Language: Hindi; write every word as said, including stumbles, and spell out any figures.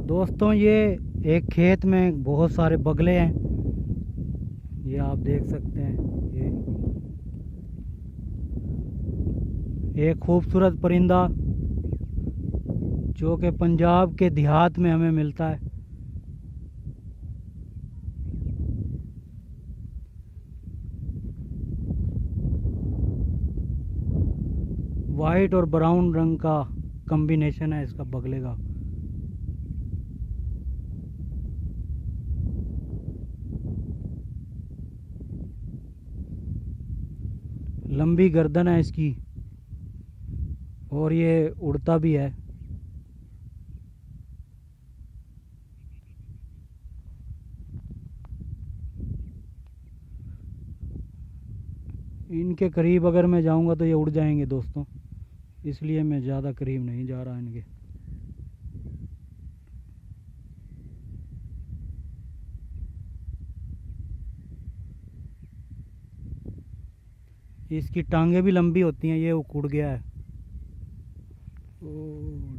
दोस्तों ये एक खेत में बहुत सारे बगले हैं। ये आप देख सकते हैं। ये एक खूबसूरत परिंदा जो कि पंजाब के देहात में हमें मिलता है। वाइट और ब्राउन रंग का कॉम्बिनेशन है इसका बगले का। लंबी गर्दन है इसकी और ये उड़ता भी है। इनके करीब अगर मैं जाऊंगा तो ये उड़ जाएंगे दोस्तों, इसलिए मैं ज़्यादा करीब नहीं जा रहा इनके। इसकी टांगें भी लंबी होती हैं। ये उड़ गया है। ओ